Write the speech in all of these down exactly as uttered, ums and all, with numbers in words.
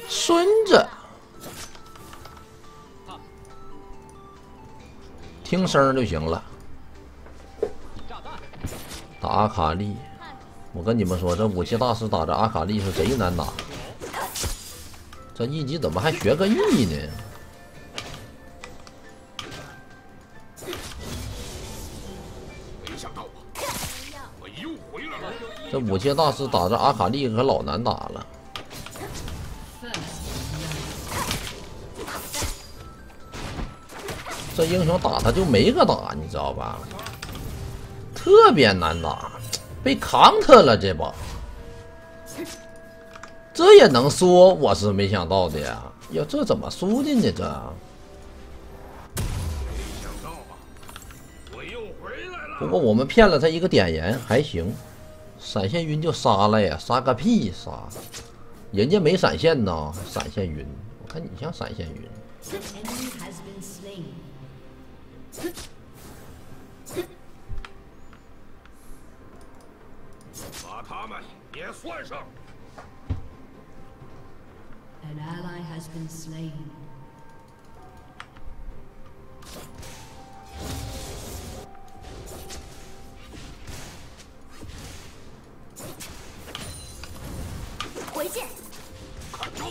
孙子，听声就行了。打阿卡丽，我跟你们说，这武器大师打这阿卡丽是贼难打。这一级怎么还学个 E 呢？ 没想到吧，我又回来了。 这武器大师打这阿卡丽可老难打了。 这英雄打他就没个打，你知道吧？特别难打，被扛他了这把，这也能说，我是没想到的呀！呀，这怎么输的呢？这？ 没想到吧，我又回来了。 不过我们骗了他一个点燃，还行。闪现晕就杀了呀，杀个屁杀！人家没闪现呢，闪现晕。我看你像闪现晕。 把他们也算上。 An ally has been slain. 回见。 看招！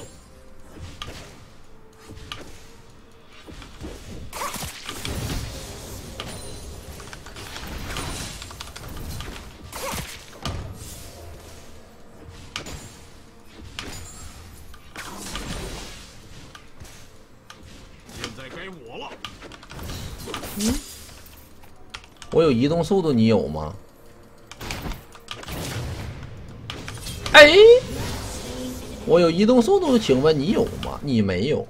现在该我了。 嗯，我有移动速度，你有吗？哎，我有移动速度，请问你有吗？你没有。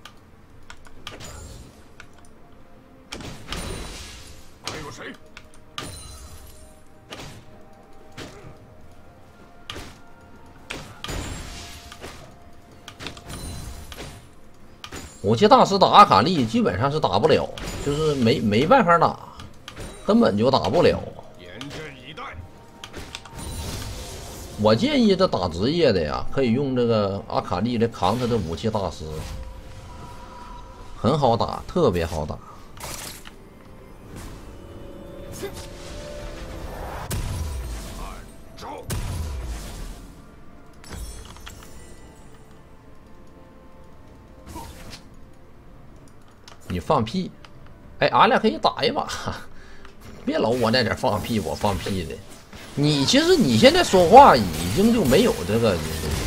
还有谁？ 武器大师打阿卡丽基本上是打不了，就是没没办法打，根本就打不了。 严阵以待。 我建议这打职业的呀，可以用这个阿卡丽来扛他的武器大师，很好打，特别好打。 看招！ 你放屁！哎，俺俩可以打一把，别老我在这放屁，我放屁的。你其实你现在说话已经就没有这个，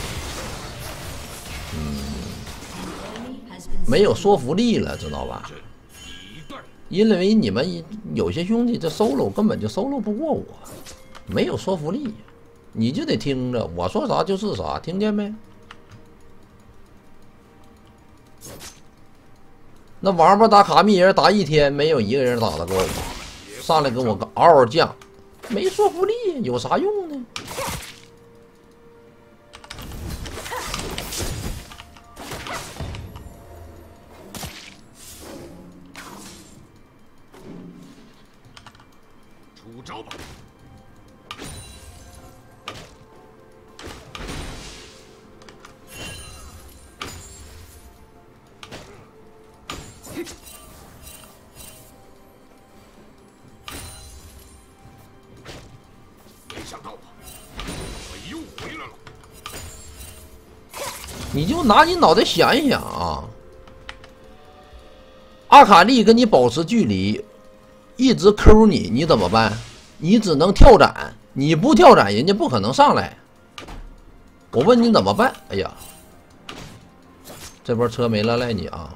嗯，没有说服力了，知道吧？因为你们有些兄弟这 solo 根本就 solo 不过我，没有说服力，你就得听着我说啥就是啥，听见没？那王八打卡密人打一天，没有一个人打得过我，上来跟我个嗷嗷犟。没说服力有啥用呢？ 出招吧！没想到吧，我又回来了。 你就拿你脑袋想一想啊，阿卡丽跟你保持距离，一直 Q 你，你怎么办？你只能跳斩，你不跳斩，人家不可能上来。我问你怎么办？哎呀，这波车没了，赖你啊！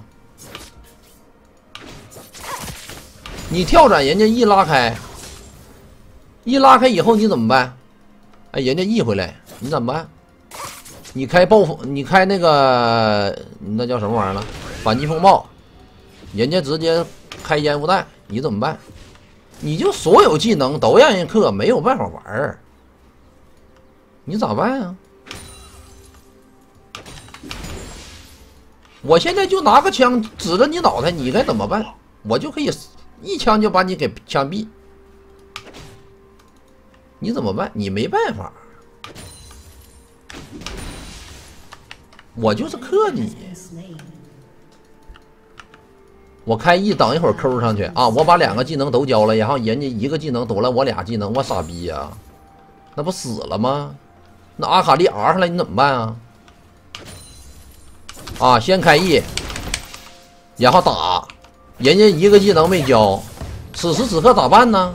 你跳斩，人家一拉开，一拉开以后你怎么办？哎，人家 E 回来，你怎么办？你开暴风，你开那个那叫什么玩意儿了？反击风暴，人家直接开烟雾弹，你怎么办？你就所有技能都让人克，没有办法玩儿，你咋办啊？我现在就拿个枪指着你脑袋，你该怎么办？我就可以一枪就把你给枪毙，你怎么办？你没办法。 我就是克 Has 你。 been slain. 我开 E 等一会儿 Q 上去啊！我把两个技能都交了，然后人家一个技能躲了我俩技能，我傻逼呀、啊！那不死了吗？那阿卡丽 R 上来你怎么办啊？啊，先开 E， 然后打，人家一个技能没交，此时此刻咋办呢？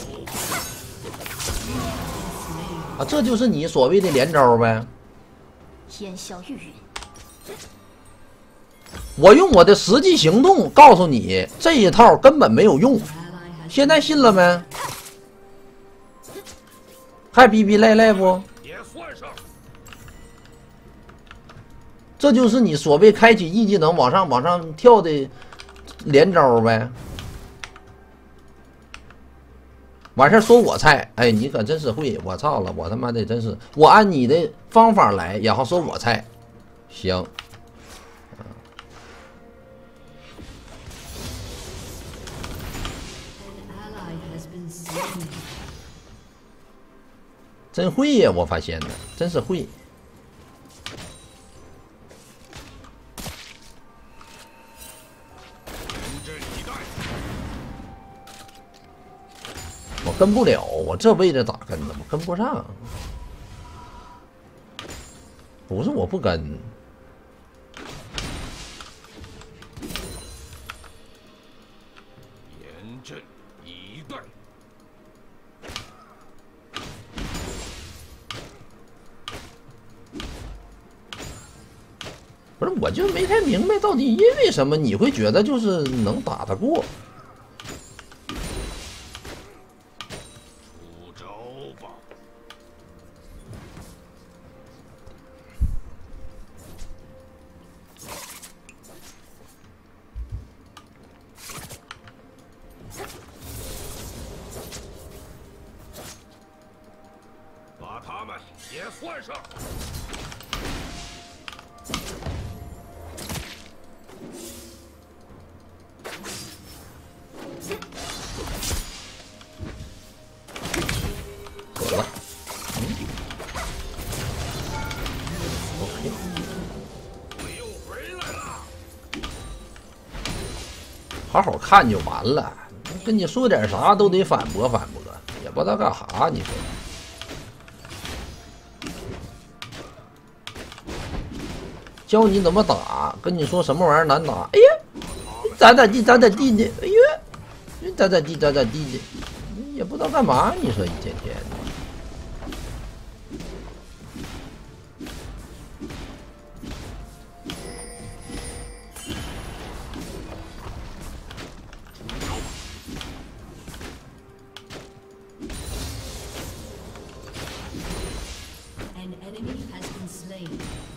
啊，这就是你所谓的连招呗。 烟消玉殒。 我用我的实际行动告诉你，这一套根本没有用。 Ally has 现在信了没？还逼逼赖赖不？ 也算上。 这就是你所谓开启 E 技能往上往上跳的连招呗。完事儿说我菜，哎，你可真是会，我操了，我他妈的真是，我按你的方法来，然后说我菜，行。 an ally has been slain. 真会呀！我发现的，真是会。 严阵以待。 我跟不了，我这位置咋跟呢？我跟不上。不是我不跟， 严阵以待。 不是，我就没太明白到底因为什么你会觉得就是能打得过。 出招吧！把他们也算上。 走了。OK， 我又回来了。 好好看就完了。跟你说点啥都得反驳反驳，也不知道干啥。你说，教你怎么打，跟你说什么玩意儿难打。哎呀，咋咋地咋咋地的，哎呀，咋咋地咋咋地的，也不知道干嘛。你说一天天的。 An enemy has been slain.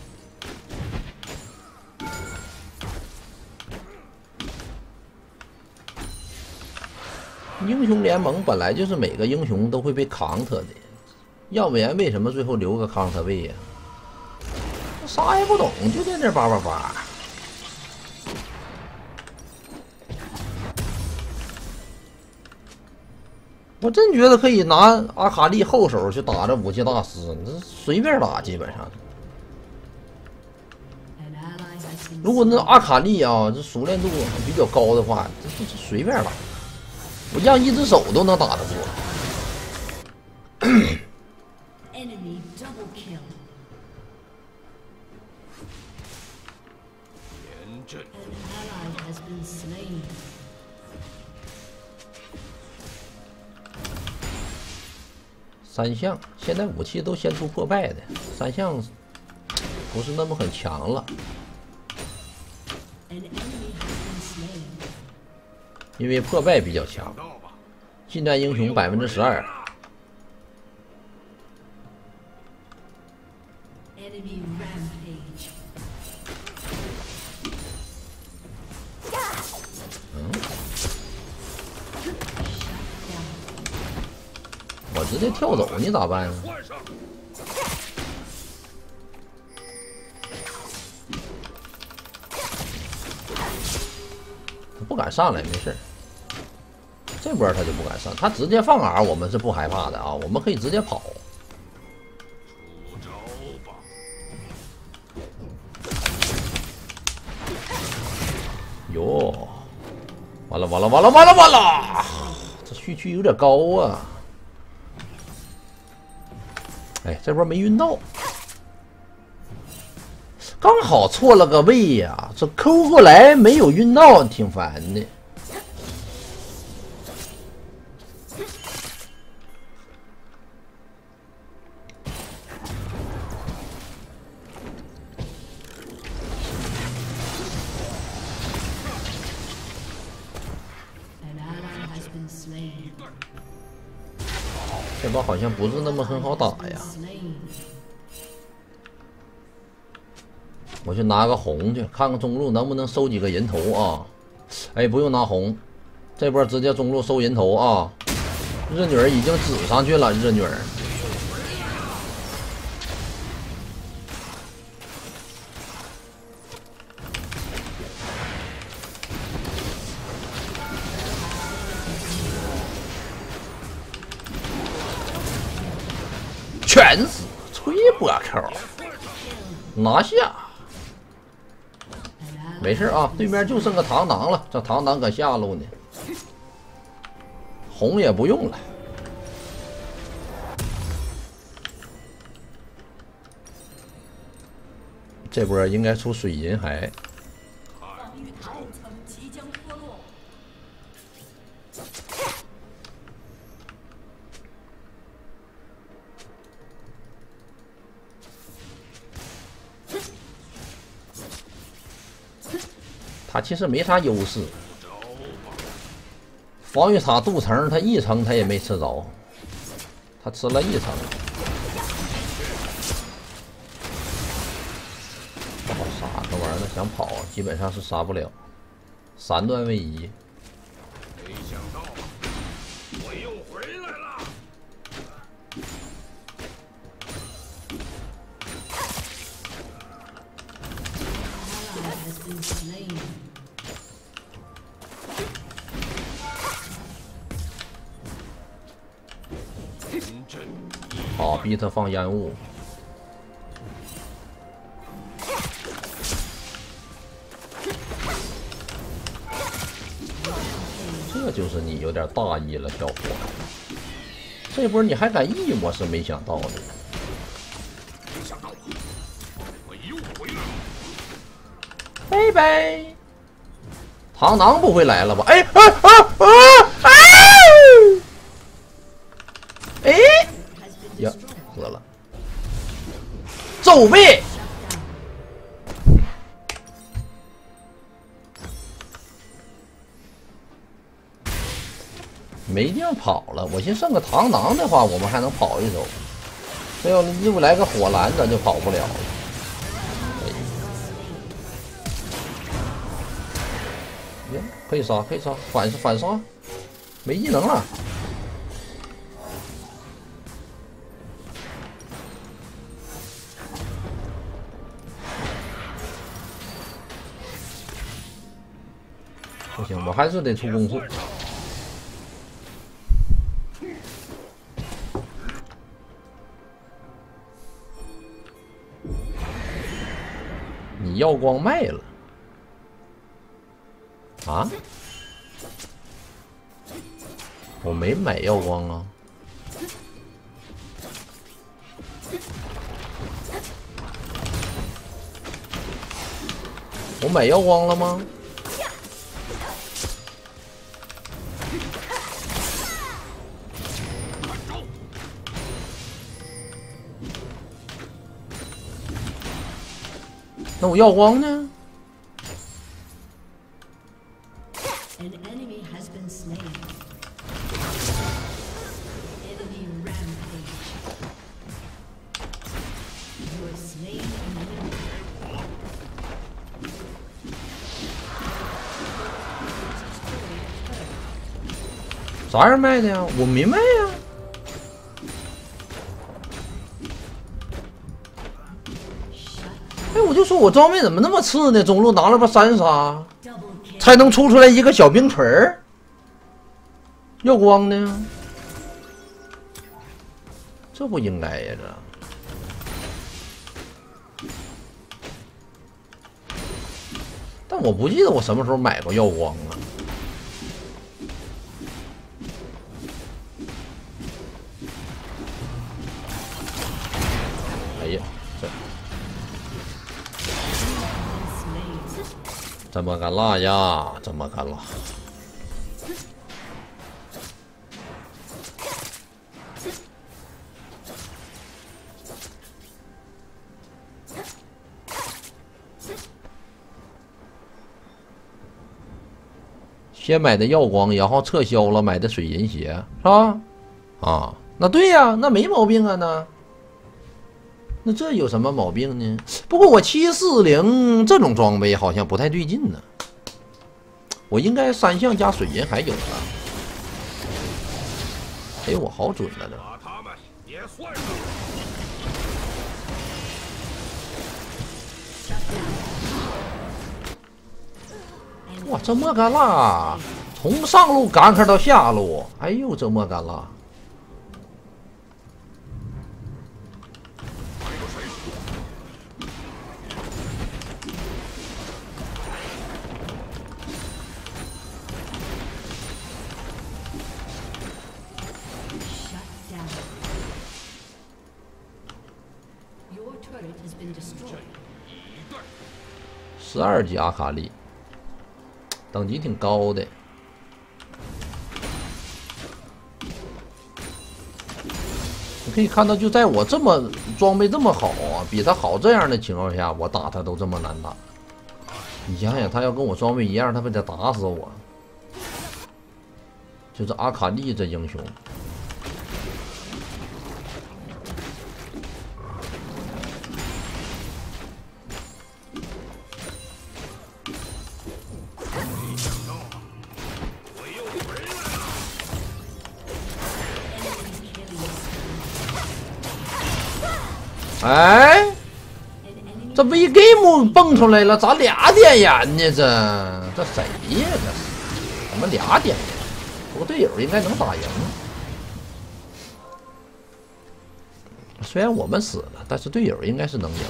英雄联盟本来就是每个英雄都会被 counter 的，要不然为什么最后留个 counter 位呀、啊？啥也不懂，就在那叭叭叭。我真觉得可以拿阿卡丽后手去打这武器大师，这随便打，基本上。 An ally has been 如果那阿卡丽啊，这熟练度比较高的话，这这这随便打，我让一只手都能打得过。 enemy double kill. 严阵 An ally has been slain. 三项现在武器都先出破败的，三项不是那么很强了， An enemy has been slain. 因为破败比较强。 到吧。 近战英雄百分之十二， Enemy rampage. 我直接跳走，你咋办啊？ 换上。 他不敢上来，没事儿。这波他就不敢上，他直接放 R， 我们是不害怕的啊，我们可以直接跑。 出招吧！ 哟，完了完了完了完了完了！这血区有点高啊！哎，这波没晕到，刚好错了个位呀、啊，这抠过来没有晕到，挺烦的。 这把好像不是那么很好打呀。我去拿个红去，看看中路能不能收几个人头啊！哎，不用拿红，这波直接中路收人头啊！日女儿已经指上去了，日女儿。全死，吹波 Q， 拿下。没事啊，对面就剩个螳螂了，这螳螂搁下路呢，红也不用了。这波应该出水银海。 他其实没啥优势，防御塔镀层，他一层他也没吃着，他吃了一层，不好杀这玩意儿，想跑基本上是杀不了，三段位移。 没想到我又回来了。 好，逼他放烟雾。这就是你有点大意了，小伙子。这波你还敢 E， 我是没想到的。 没想到我又回来了。 拜拜。螳螂不会来了吧？哎啊啊啊啊！哎呀，死了！走位。没地方跑了，我寻思剩个螳螂的话，我们还能跑一手。这要又来个火蓝，咱就跑不了了。哎，可以杀，可以杀，反反杀，没技能了。不行，我还是得出攻速。 你耀光卖了啊？我没买耀光啊。我买耀光了吗？那我耀光呢？ An enemy has been slain. Enemy rampage. You have slain an enemy. 啥人卖的呀？我没卖呀。哎，我就说我装备怎么那么次呢？中路拿了把三杀，才能出出来一个小冰锤儿。耀光呢？这不应该呀，这。但我不记得我什么时候买过耀光啊。哎呀，这这么干辣呀，这么干辣。先买的耀光，然后撤销了买的水银鞋，是吧？啊，那对呀，那没毛病啊，那那这有什么毛病呢？不过我七四零这种装备好像不太对劲呢，我应该三项加水银还有呢。哎，我好准了这。 把他们也算上。 哇，这么干辣，从上路干开到下路，哎呦，这么干辣！十二级阿卡丽，等级挺高的。你可以看到，就在我这么装备这么好啊，比他好这样的情况下，我打他都这么难打。你想想，他要跟我装备一样，他不得打死我？就是阿卡丽这英雄。哎，这 V game 蹦出来了，咋俩点燃呢？这这谁呀？这是怎么俩点燃？不过队友应该能打赢。虽然我们死了，但是队友应该是能赢。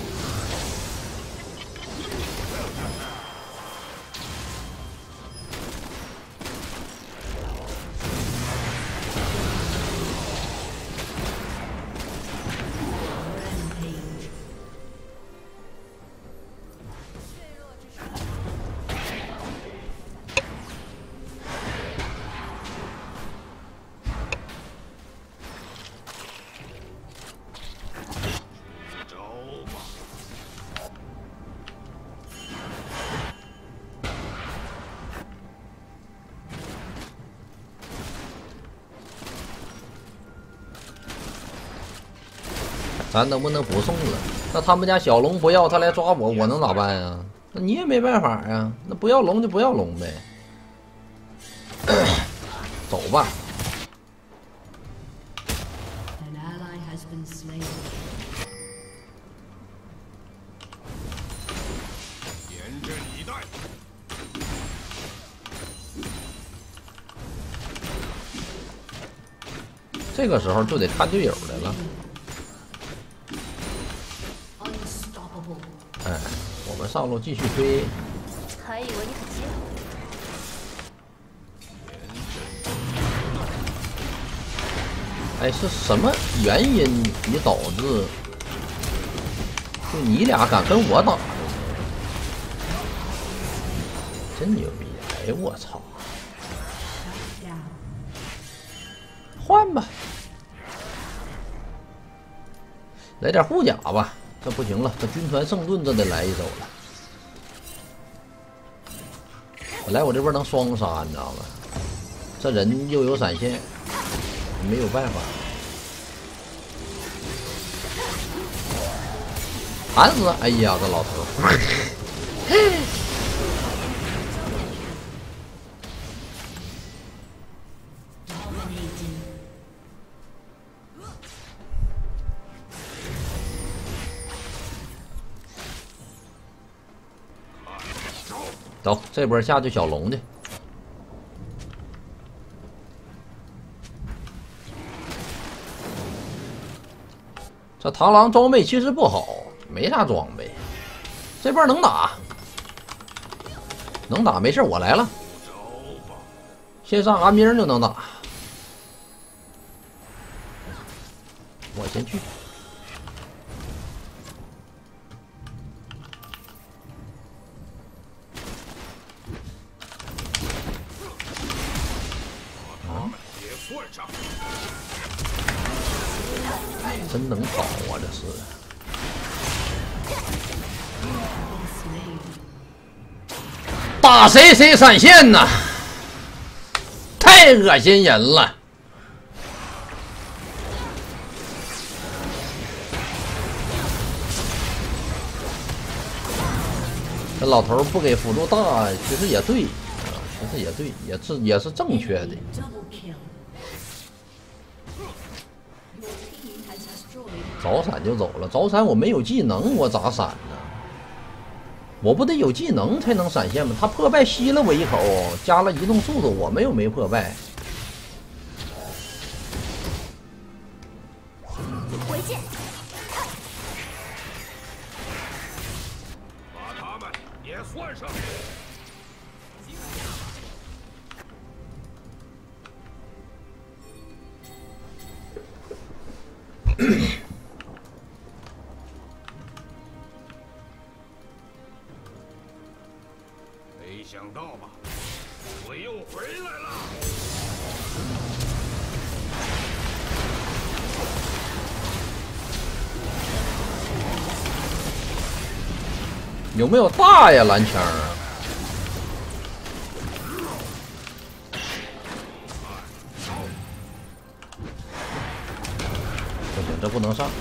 咱能不能不送了？那他们家小龙不要，他来抓我，我能咋办呀？那你也没办法呀。那不要龙就不要龙呗。走吧。 严阵以待。 这个时候就得看队友的了。哎，我们上路继续推。 还以为你很贱。 哎，是什么原因你导致就你俩敢跟我打的？真牛逼！哎呦我操！换吧，来点护甲吧。这不行了，这军团圣盾这得来一手了。本来我这边能双杀，你知道吧？这人又有闪现，没有办法。砍死！哎呀，这老头儿！走，这波下去小龙去。这螳螂装备其实不好，没啥装备。这波能打， 能打没事，我来了。先上阿明就能打，我先去。 啊，也算上。 哎，真能跑啊，这是。 打谁谁闪现呐，太恶心人了！这老头不给辅助大，其实也对啊，其实也对，也是也是正确的。 早闪就走了，早闪我没有技能，我咋闪呢？ 我不得有技能才能闪现吗？他破败吸了我一口，加了移动速度，我们又没破败。 回见。 把他们也算上。没想到吧，我又回来了。 有没有大呀蓝枪啊？不行，这不能上。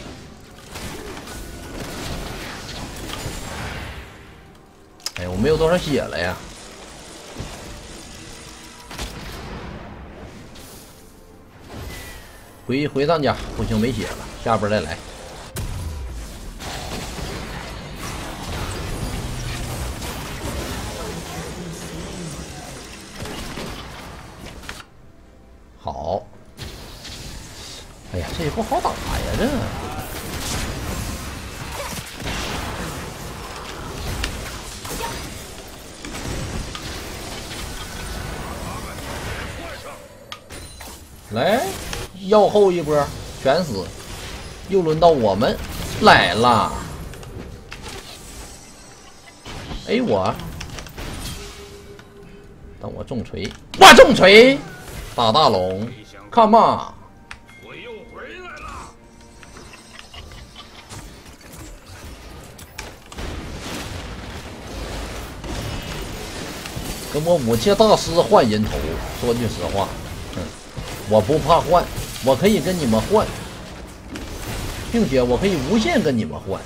哎，我没有多少血了呀。 回回趟家，不行没血了，下边再来。好。哎呀，这也不好打呀，这。来。 要后一波全死，又轮到我们来了。哎，我等我重锤，我重锤打大龙 ，Come on！ 我又回来了。 跟我武器大师换人头，说句实话，嗯，我不怕换。 我可以跟你们换，并且我可以无限跟你们换。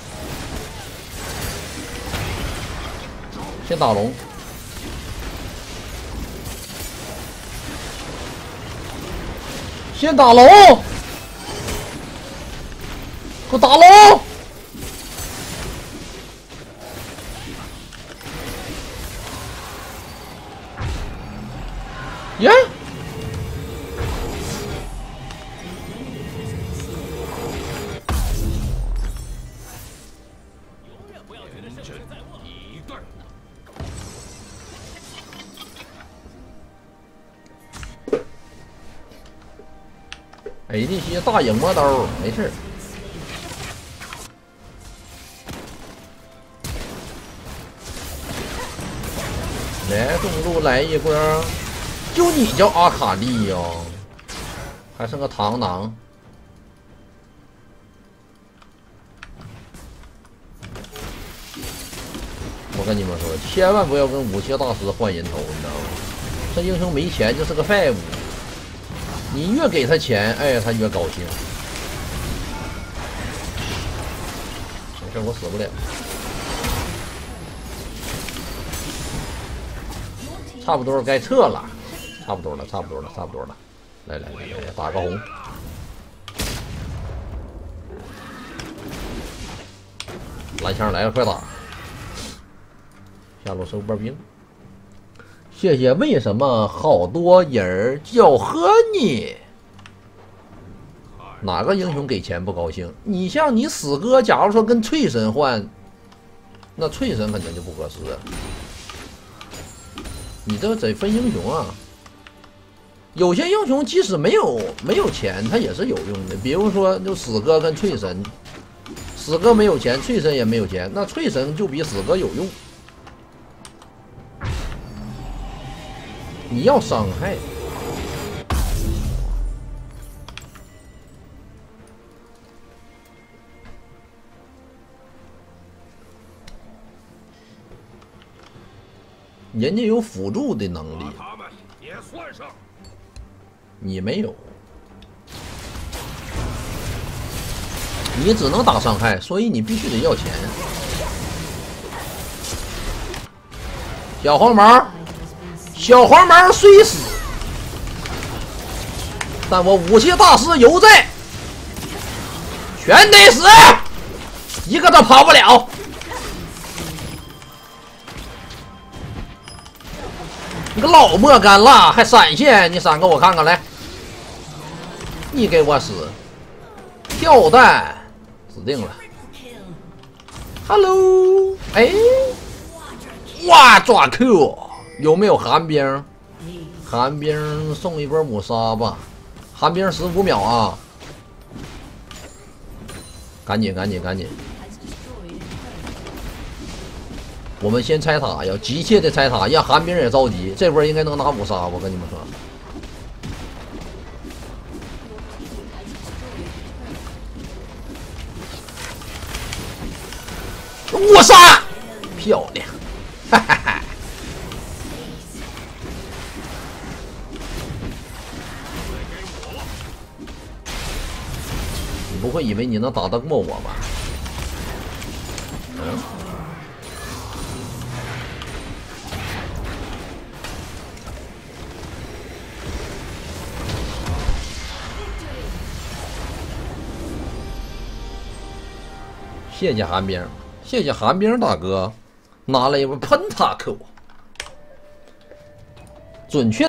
先打龙，先打龙，给我打龙！耶！ A D C 大影魔刀，没事。来，中路来一波，就你叫阿卡丽哟、哦，还剩个螳螂。我跟你们说，千万不要跟武器大师换人头，你知道吗？这英雄没钱就是个废物。 你越给他钱，哎，他越高兴。没事，我死不了。差不多该撤了，差不多了，差不多了，差不多了。来来来来，打个红。蓝枪来了，快打！下路收波兵。 谢谢。为什么好多人叫喝你？哪个英雄给钱不高兴？你像你死哥，假如说跟翠神换，那翠神肯定就不合适了。 你这个得分英雄啊。有些英雄即使没有没有钱，他也是有用的。比如说，就死哥跟翠神，死哥没有钱，翠神也没有钱，那翠神就比死哥有用。你要伤害。 人家有辅助的能力， 他们也算上。 你没有，你只能打伤害，所以你必须得要钱。小黄毛，小黄毛虽死，但我武器大师犹在，全得死，一个都跑不了。 你个老莫干啦，还闪现？你闪给我看看来！你给我死！跳弹，死定了。Hello， 哎，哇，抓 Q！ 有没有寒冰？寒冰送一波抹杀吧，寒冰十五秒啊！赶紧，赶紧，赶紧！ 我们先拆塔，要急切的拆塔，让寒冰也着急。这波应该能拿五杀，我跟你们说。五杀，漂亮！哈哈哈。你不会以为你能打得过我吧？嗯。 谢谢寒冰，谢谢寒冰大哥，拿了一波喷塔 Q，准确。